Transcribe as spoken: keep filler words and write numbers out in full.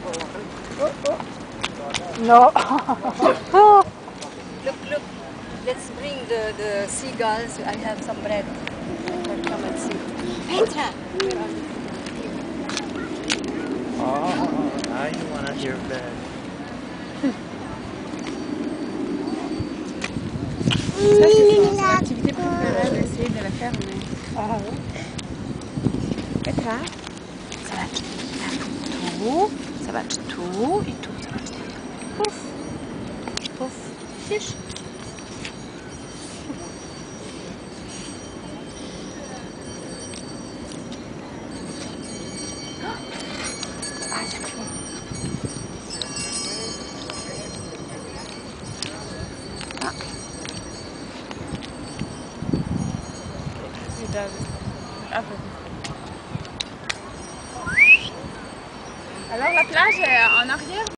Oh, oh. No. Look, look. Let's bring the, the seagulls. I have some bread. Come and see. Petra! Where are you? Oh, now you want to hear bed. Ça, c'est son, son activité préférée, d'essayer de la faire, mais... Ah, Petra? Zobacz, tak, tu, zobacz tu i tu, zobacz tak. Puf, puf, widzisz? A, jak tu. Alors la plage est en arrière?